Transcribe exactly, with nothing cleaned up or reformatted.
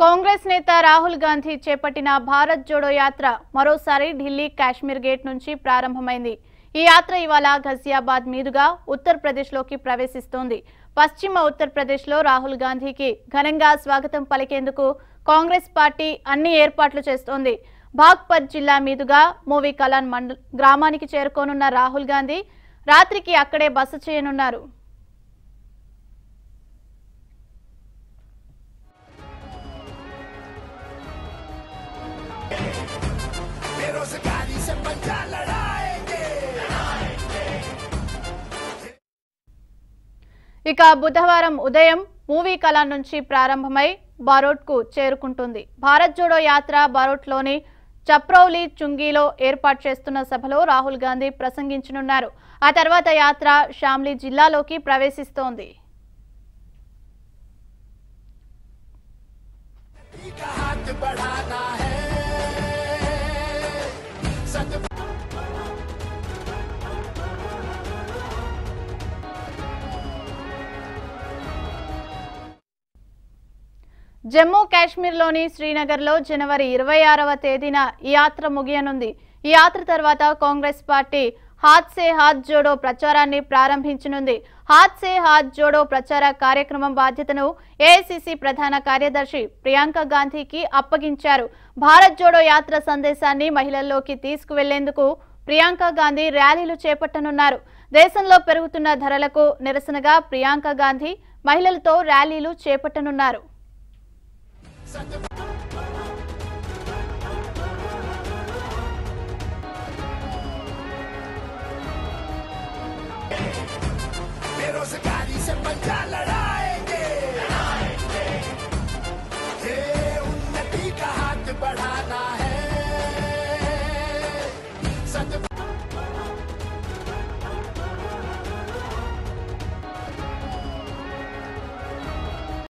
కాంగ్రెస్ నేత రాహుల్ గాంధీ చేపట్టిన భారత్ జోడో యాత్ర మరోసారి ఢిల్లీ కాశ్మీర్ గేట్ నుంచి ప్రారంభమైంది। ఈ యాత్ర ఇవాళ ఘజియాబాద్ మీదుగా ఉత్తరప్రదేశ్లోకి ప్రవేశిస్తోంది। పశ్చిమ ఉత్తరప్రదేశ్లో రాహుల్ గాంధీకి ఘనంగా స్వాగతం పలికేందుకు కాంగ్రెస్ పార్టీ అన్ని ఏర్పాట్లు చేస్తోంది। బాగ్పత్ జిల్లా మీదుగా మూవీ కలాన్ మండల్ గ్రామానికి చేరుకోనున్న రాహుల్ గాంధీ రాత్రికి అక్కడే బస చేయనున్నారు। ఇక బుధవారం ఉదయం మూవీ కలాన్ నుంచి ప్రారంభమై బారోట్ కు చేరుకుంటుంది। భారత్ జోడో యాత్ర బారోట్ లోని చప్రౌలి చుంగీలో ఏర్పాటు చేస్తున్న సభలో రాహుల్ గాంధీ ప్రసంగించనున్నారు। ఆ తర్వాత యాత్ర షామ్లీ జిల్లాలోకి ప్రవేశిస్తోంది। జమ్మూ కాశ్మీర్ లోని శ్రీనగర్ లో జనవరి ఇరవై ఆరవ తేదీన ఈ యాత్ర ముగియనుంది। ఈ యాత్ర తర్వాత కాంగ్రెస్ పార్టీ హాత్ సే హాత్ జోడో ప్రచారాన్ని ప్రారంభించనుంది। హాత్ సే హాత్ జోడో ప్రచార కార్యక్రమం బాధ్యతను ఏఐసీసీ ప్రధాన కార్యదర్శి ప్రియాంక గాంధీకి అప్పగించారు। భారత్ జోడో యాత్ర సందేశాన్ని మహిళల్లోకి తీసుకువెళ్లేందుకు ప్రియాంక గాంధీ ర్యాలీలు చేపట్టనున్నారు। దేశంలో పెరుగుతున్న ధరలకు నిరసనగా ప్రియాంక గాంధీ మహిళలతో ర్యాలీలు చేపట్టనున్నారు। बेरोजगारी से पंजा लड़ाएंगे, ये उन्नति का हाथ बढ़ाना है।